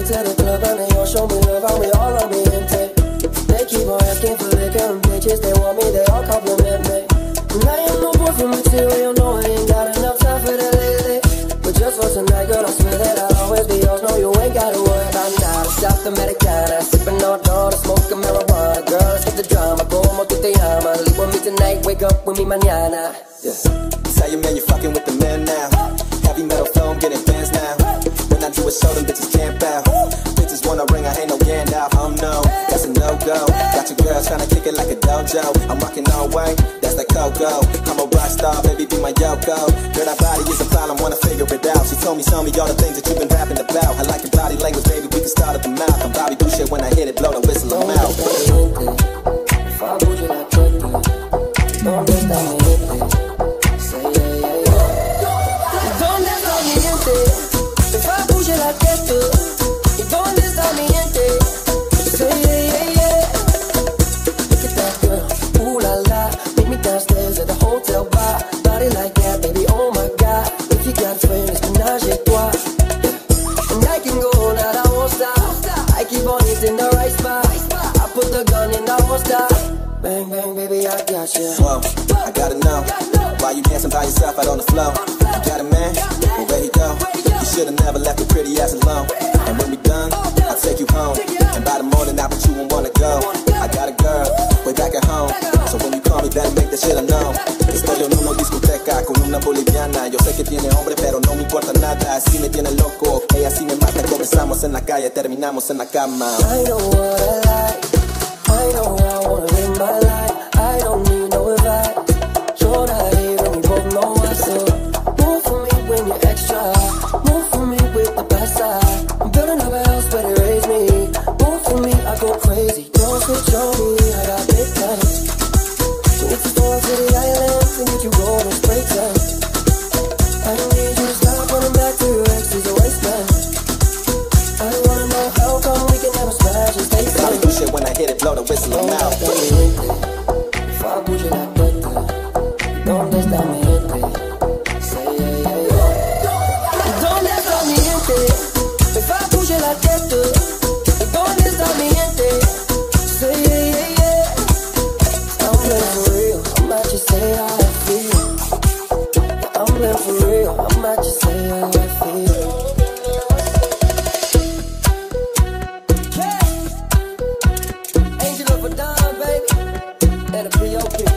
to the club and they all show me love and we all on me intake. They keep on asking for liquor and bitches, they want me, they all compliment me. And I ain't no boyfriend material, no, I ain't got enough time for that lately. But just for tonight, girl, I swear that I'll always be yours. No, you ain't gotta worry about nada. South Americana, sipping on dawn, smoking marijuana. Girl, let's get the drama, como tu te llamas. Leave with me tonight, wake up with me mañana. Yeah. Tell you, man, you're fucking with the man now. Heavy metal flow, I'm getting fans now. When I do a show, them bitches camp out. Bitches wanna ring, I ain't no Gandalf. Oh no, that's a no-go. Got your girls tryna kick it like a dojo. I'm rocking all white, that's the Coco. I'm a rock star, baby, be my Yoko. Girl, that body is a problem, wanna figure it out. She told me all the things that you've been rapping about. I like your body language, baby, we can start at the mouth. I'm Bobby Boucher, when I hit it, blow the whistle, I'm out. ¿Dónde está mi gente? Say yeah, yeah, yeah. ¿Dónde está mi gente? If I push it like that too. ¿Dónde está mi gente? Say yeah, yeah, yeah. Look at that girl, ooh la la. Meet me downstairs at the hotel bar. Body like that, baby, oh my God. If you got friends, menage a trois. And I can go all night, I won't stop. I keep on hitting the right spot. I put the gun in the holster. Bang, bang, baby, I got you. Whoa, I gotta know why you dancing by yourself out on the floor. You got a man? Well, where he go? You should've never left your pretty ass alone. And when we done, I'll take you home. And by the morning, I bet you won't wanna go. I got a girl, way back at home. So when you call me, better make that shit unknown. Estoy en una discoteca con una boliviana. Yo sé que tiene hombre, pero no me importa nada. Así me tiene loco, ella así me mata. Comenzamos en la calle, terminamos en la cama. I know what I like. I know how I wanna live my life. I don't need no advice. You're not here and we both know why. So move for me when you're extra. Move for me with the best side. I'm building up a house where they raise me. Move for me, I go crazy. Don't switch on me, I got big plans. So if you fall to the island, then you can roll and spray tan. I don't need you to stop running back to your ex's a wasteland. I wanna know how come we can never smash and stay friends. Shit, when I hit it, blow the whistle, I'm out. If I push it like that, ¿dónde está mi gente? Say yeah, yeah, yeah. ¿Dónde está mi gente? If I push it like that, ¿dónde está mi gente? Say yeah, yeah, yeah. I'm playing for real, I might just say how I feel. I'm playing for real, I might just say how I feel. Angel of a dime, baby, and a POP.